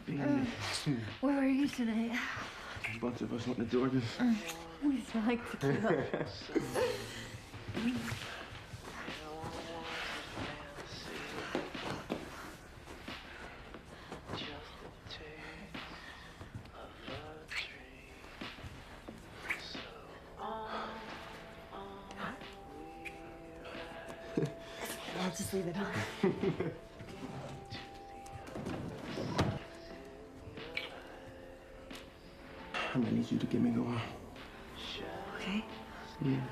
Where were you tonight? A bunch of us went to Jordan. We smell like tequila. I'll just leave it on. I'm gonna need you to get me going. Okay. Yeah.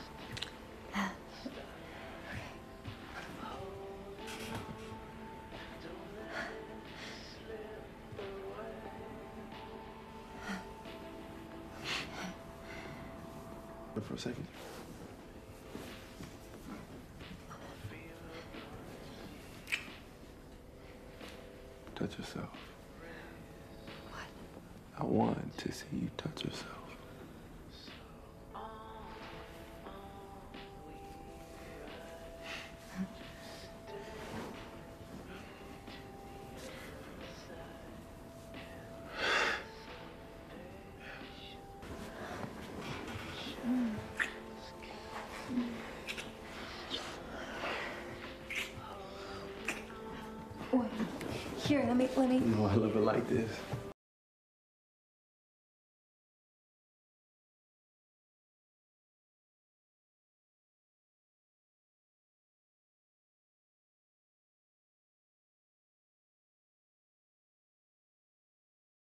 For a second. Touch yourself. What? I want to see you touch yourself. Here, let me. You know I love it like this.